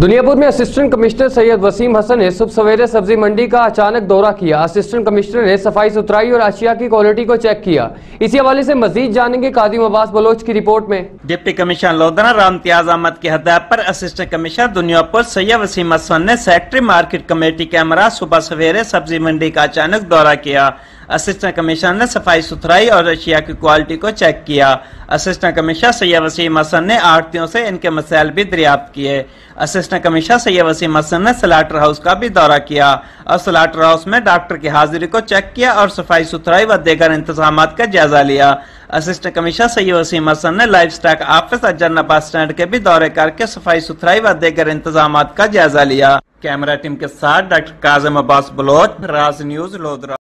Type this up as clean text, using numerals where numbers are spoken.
دنیا پور میں اسسٹنٹ کمشنر سید وسیم حسن نے صبح سویرے سبزی منڈی کا اچانک دورہ کیا۔ اسسٹنٹ کمشنر نے صفائی ستھرائی اور اشیاء کی کوالٹی کو چیک کیا۔ اسی حوالے سے مزید جانیں گے قادم عباس بلوچ کی رپورٹ میں۔ ڈپٹی کمشنر لودھنا رام امتیاز احمد کی ہدایت پر اسسٹنٹ کمشنر دنیا پور سید وسیم حسن نے سیکٹری مارکیٹ کمیٹی کے ہمراہ صبح سویرے سبزی منڈی کا اچانک دورہ کیا۔ اسسٹنٹ کمشنر نے صفائی ستھرائی اور اشیاء کی کوالٹی کو چیک کیا۔ اسسٹنٹ کمشنر سید وسیم حسن نے آڑھتیوں سے ان کے مسائل بھی دریافت کیے۔ اسسٹنٹ کمشنر سید وسیم حسن نے سلاٹر ہاؤس کا بھی دورہ کیا اور سلاٹر ہاؤس میں ڈاکٹر کی حاضری کو چیک کیا اور صفائی ستھرائی و دیگر انتظامات کا جائزہ لیا۔ اسسٹنٹ کمشنر سید وسیم حسن نے لائف سٹاک آفس اور جرنا بس سٹینڈ کے بھی دورے کر کے صفائی ستھرائی و دیگر انتظامات کا جائزہ لیا۔ کیمرہ ٹیم کے ساتھ ڈاکٹر قاسم عباس بلوچ، راز نیوز، لودھرا۔